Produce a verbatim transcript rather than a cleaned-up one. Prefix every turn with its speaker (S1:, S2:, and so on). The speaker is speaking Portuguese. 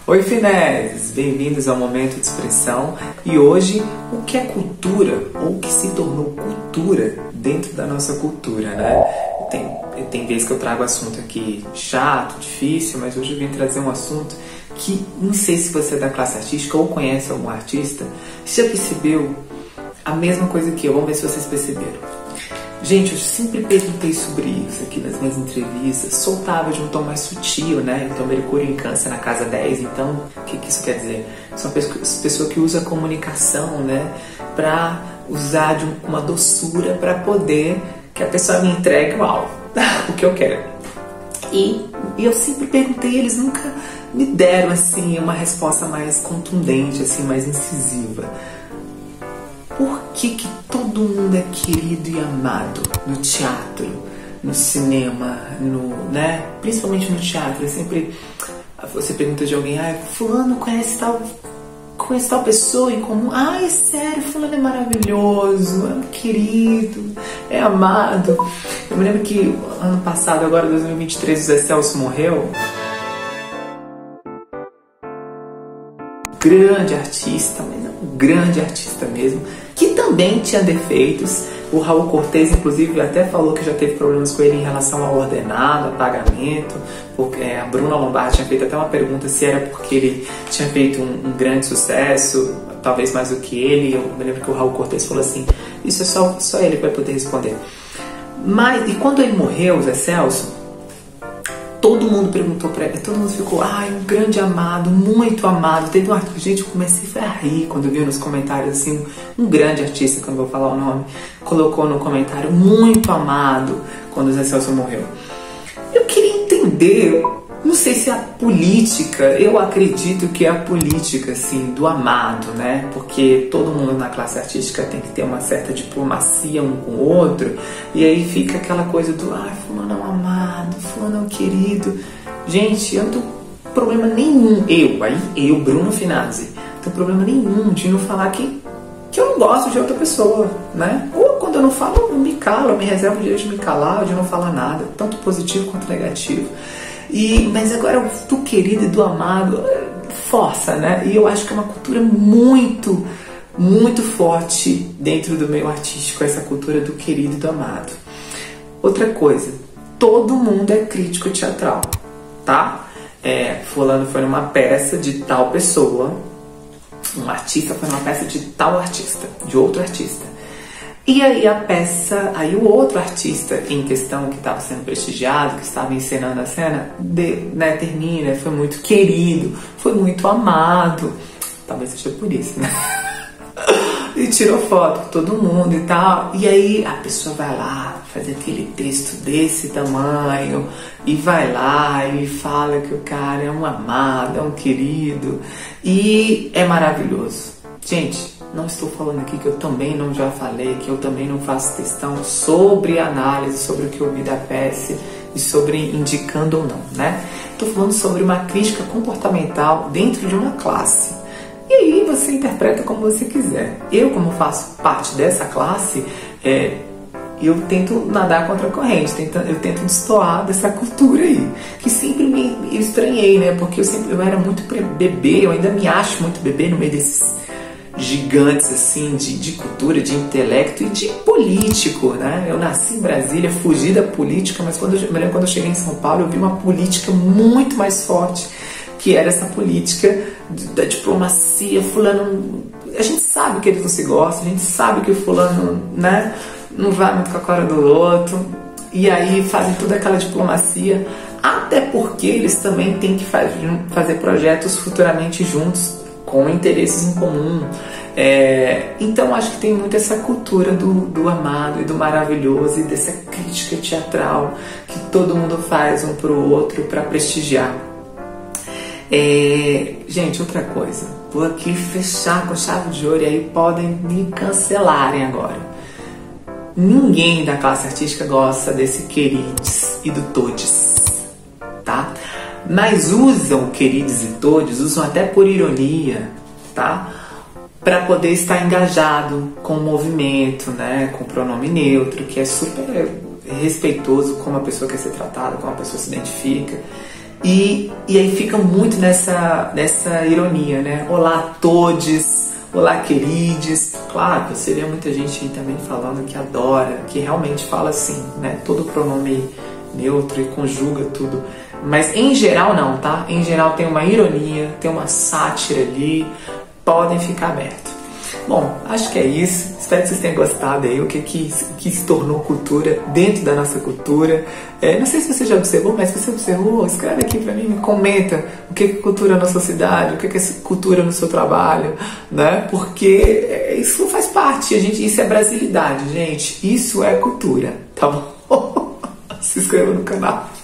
S1: Oi, finéses! Bem-vindos ao Momento de Expressão. E hoje, o que é cultura, ou o que se tornou cultura dentro da nossa cultura, né? Tem, tem vezes que eu trago assunto aqui chato, difícil, mas hoje eu vim trazer um assunto que, não sei se você é da classe artística ou conhece algum artista, você já percebeu a mesma coisa que eu? Vamos ver se vocês perceberam. Gente, eu sempre perguntei sobre isso aqui nas minhas entrevistas, soltava de um tom mais sutil, né? Então, Mercúrio em Câncer na casa dez, então, o que, que isso quer dizer? São pessoas que usam a comunicação, né? Pra usar de uma doçura para poder que a pessoa me entregue uau, o que eu quero. E, e eu sempre perguntei, eles nunca me deram, assim, uma resposta mais contundente, assim, mais incisiva. Por que que todo mundo é querido e amado no teatro, no cinema, no, né? Principalmente no teatro? É sempre você pergunta de alguém, ah, fulano conhece tal, conhece tal pessoa em comum? Ah, é sério, fulano é maravilhoso, é querido, é amado. Eu me lembro que ano passado, agora dois mil e vinte e três, o Zé Celso morreu. Grande artista, mas é um grande artista mesmo, que também tinha defeitos. O Raul Cortez, inclusive, até falou que já teve problemas com ele em relação ao ordenado, a pagamento, porque a Bruna Lombardi tinha feito até uma pergunta se era porque ele tinha feito um, um grande sucesso, talvez mais do que ele. Eu me lembro que o Raul Cortez falou assim, isso é só, só ele que vai poder responder. Mas, e quando ele morreu, o Zé Celso, todo mundo perguntou pra ele, todo mundo ficou, ai, um grande amado, muito amado. Teve um artista, gente, eu comecei a rir quando eu vi nos comentários, assim, um grande artista, que eu não vou falar o nome, colocou no comentário, muito amado, quando o Zé Celso morreu. Eu queria entender, não sei se é a política, eu acredito que é a política, assim, do amado, né? Porque todo mundo na classe artística tem que ter uma certa diplomacia um com o outro, e aí fica aquela coisa do, ai, fulano é um amado, fulano é um querido. Gente, eu não tenho problema nenhum, eu, aí eu, Bruno Finazzi, não tenho problema nenhum de não falar que, que eu não gosto de outra pessoa, né? Ou quando eu não falo, eu me calo, eu me reservo o direito de me calar, de não falar nada, tanto positivo quanto negativo. E, mas agora do querido e do amado força, né? E eu acho que é uma cultura muito, muito forte dentro do meio artístico, essa cultura do querido e do amado. Outra coisa, todo mundo é crítico teatral, tá? É, fulano foi numa peça de tal pessoa, um artista foi numa peça de tal artista, de outro artista. E aí a peça, aí o outro artista em questão que estava sendo prestigiado, que estava encenando a cena, de, né, termina, foi muito querido, foi muito amado, talvez seja por isso, né? E tirou foto com todo mundo e tal, e aí a pessoa vai lá, faz aquele texto desse tamanho, e vai lá e fala que o cara é um amado, é um querido, e é maravilhoso. Gente, não estou falando aqui que eu também não já falei, que eu também não faço questão sobre análise, sobre o que eu vi da peça e sobre indicando ou não, né? Estou falando sobre uma crítica comportamental dentro de uma classe. E aí você interpreta como você quiser. Eu, como faço parte dessa classe, é, eu tento nadar contra a corrente, tento, eu tento destoar dessa cultura aí, que sempre me eu estranhei, né? Porque eu, sempre, eu era muito bebê, eu ainda me acho muito bebê no meio desses gigantes assim de, de cultura, de intelecto e de político, né? Eu nasci em Brasília, fugi da política, mas quando eu, eu me lembro quando eu cheguei em São Paulo, eu vi uma política muito mais forte, que era essa política da diplomacia. Fulano, a gente sabe que eles não se gostam, a gente sabe que o fulano, né, não vai muito com a cara do outro, e aí fazem toda aquela diplomacia, até porque eles também têm que faz, fazer projetos futuramente juntos, com interesses em comum. É, então acho que tem muito essa cultura do, do amado e do maravilhoso e dessa crítica teatral que todo mundo faz um pro outro para prestigiar. É, gente, outra coisa, vou aqui fechar com chave de ouro e aí podem me cancelarem agora. Ninguém da classe artística gosta desse queridos e do todes, tá? Mas usam queridos e todes, usam até por ironia, tá? Para poder estar engajado com o movimento, né? Com o pronome neutro, que é super respeitoso como a pessoa quer ser tratada, como a pessoa se identifica. E, e aí fica muito nessa, nessa ironia, né? Olá todes, olá querides. Claro, você vê muita gente aí também falando que adora, que realmente fala assim, né? Todo pronome neutro e conjuga tudo. Mas em geral não, tá? Em geral tem uma ironia, tem uma sátira ali. Podem ficar abertos. Bom, acho que é isso. Espero que vocês tenham gostado aí, o que, que, o que se tornou cultura dentro da nossa cultura. É, não sei se você já observou, mas se você observou, escreve aqui pra mim, me comenta o que é cultura na sua cidade, o que é cultura no seu trabalho, né? Porque isso faz parte, a gente, isso é brasilidade, gente. Isso é cultura, tá bom? Se inscreva no canal.